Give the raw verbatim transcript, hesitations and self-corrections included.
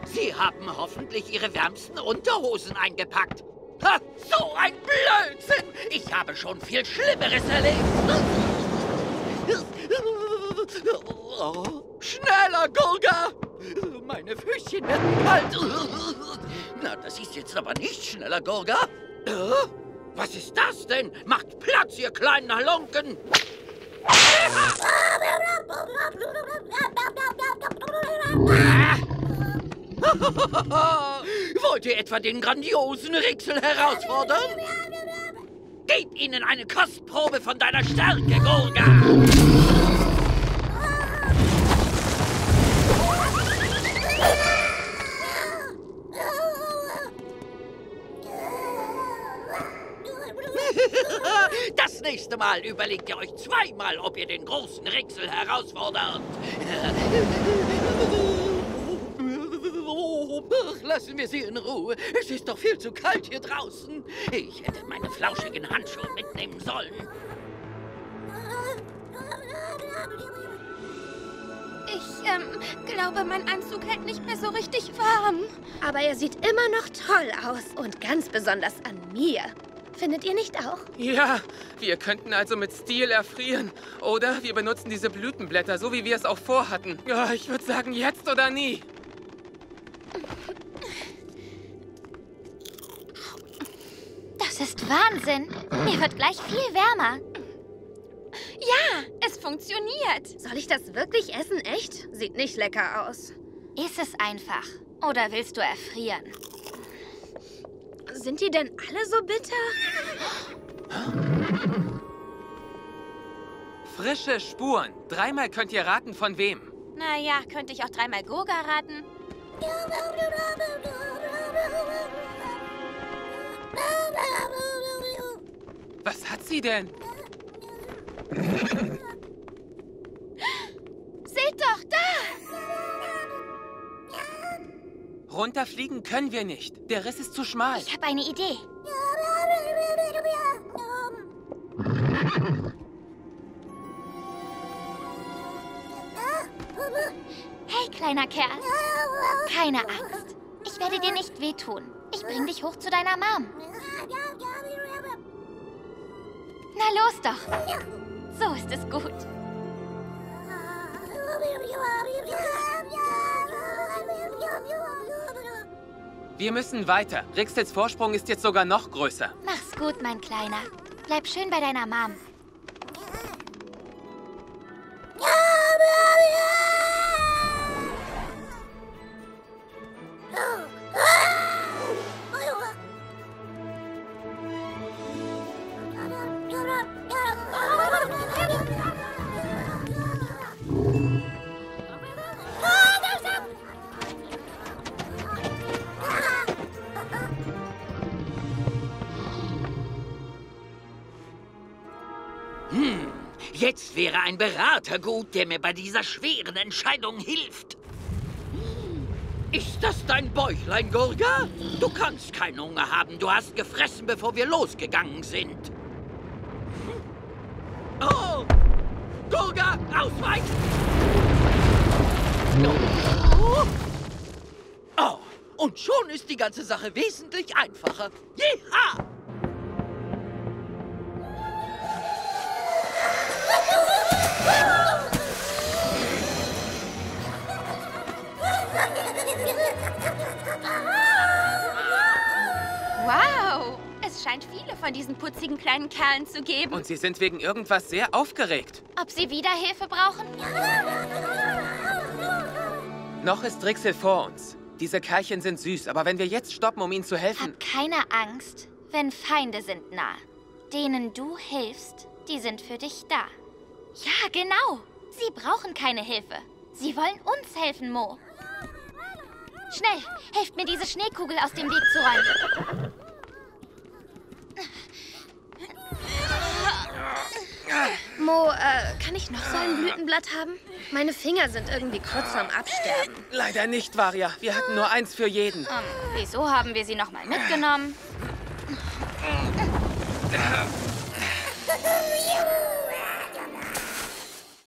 Sie haben hoffentlich Ihre wärmsten Unterhosen eingepackt. Ha, so ein Blödsinn! Ich habe schon viel Schlimmeres erlebt. Oh, schneller, Gurga! Meine Füßchen werden kalt. Na, das ist jetzt aber nicht schneller, Gurga. Was ist das denn? Macht Platz, ihr kleinen Halunken! Wollt ihr etwa den grandiosen Rixel herausfordern? Gib ihnen eine Kostprobe von deiner Stärke, Gurga! Das nächste Mal überlegt ihr euch zweimal, ob ihr den großen Rixel herausfordert. Lassen wir sie in Ruhe. Es ist doch viel zu kalt hier draußen. Ich hätte meine flauschigen Handschuhe mitnehmen sollen. Ich, ähm, glaube, mein Anzug hält nicht mehr so richtig warm. Aber er sieht immer noch toll aus. Und ganz besonders an mir. Findet ihr nicht auch? Ja, wir könnten also mit Stil erfrieren. Oder wir benutzen diese Blütenblätter, so wie wir es auch vorhatten. Ja, ich würde sagen, jetzt oder nie. Das ist Wahnsinn. Mir wird gleich viel wärmer. Ja, es funktioniert. Soll ich das wirklich essen? Echt? Sieht nicht lecker aus. Iss es einfach. Oder willst du erfrieren? Sind die denn alle so bitter? Frische Spuren. Dreimal könnt ihr raten, von wem. Naja, könnte ich auch dreimal Gurga raten. Was hat sie denn? Seht doch, da! Runterfliegen können wir nicht. Der Riss ist zu schmal. Ich habe eine Idee. Hey, kleiner Kerl. Keine Angst. Ich werde dir nicht wehtun. Ich bring dich hoch zu deiner Mom. Na los doch. So ist es gut. Wir müssen weiter. Rixels Vorsprung ist jetzt sogar noch größer. Mach's gut, mein Kleiner. Bleib schön bei deiner Mom. Hm, jetzt wäre ein Berater gut, der mir bei dieser schweren Entscheidung hilft. Ist das dein Bäuchlein, Gurga? Du kannst keinen Hunger haben. Du hast gefressen, bevor wir losgegangen sind. Oh! Gurga, ausweichen! Oh! Oh, und schon ist die ganze Sache wesentlich einfacher. Jeha! Wow! Es scheint viele von diesen putzigen kleinen Kerlen zu geben. Und sie sind wegen irgendwas sehr aufgeregt. Ob sie wieder Hilfe brauchen? Noch ist Rixel vor uns. Diese Kerlchen sind süß, aber wenn wir jetzt stoppen, um ihnen zu helfen... Hab keine Angst, wenn Feinde sind nah. Denen du hilfst, die sind für dich da. Ja, genau. Sie brauchen keine Hilfe. Sie wollen uns helfen, Mo. Schnell, helft mir, diese Schneekugel aus dem Weg zu räumen. Mo, äh, kann ich noch so ein Blütenblatt haben? Meine Finger sind irgendwie kurz vorm Absterben. Leider nicht, Varia. Wir hatten nur eins für jeden. Um, wieso haben wir sie noch mal mitgenommen?